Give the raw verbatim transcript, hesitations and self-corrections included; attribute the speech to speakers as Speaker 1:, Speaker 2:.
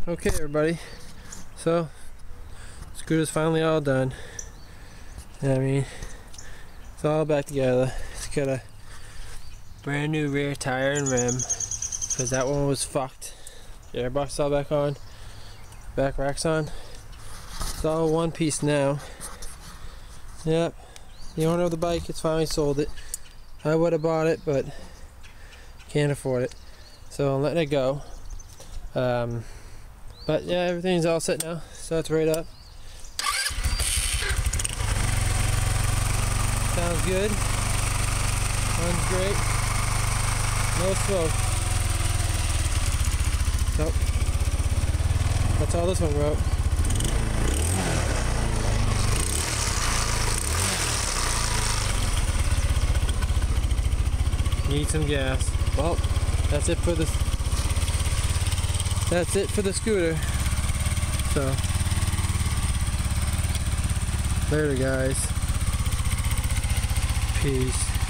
Speaker 1: Okay everybody, so scooter's finally all done. I mean, it's all back together. It's got a brand new rear tire and rim because that one was fucked. The airbox all back on, back racks on. It's all one piece now. Yep, the owner of the bike has finally sold it. I would have bought it, but can't afford it, so I'm letting it go. Um, But yeah, everything's all set now, so it's right up. Sounds good. Runs great. No smoke. So that's all this one wrote. Need some gas. Well, that's it for this. That's it for the scooter. So, later guys. Peace.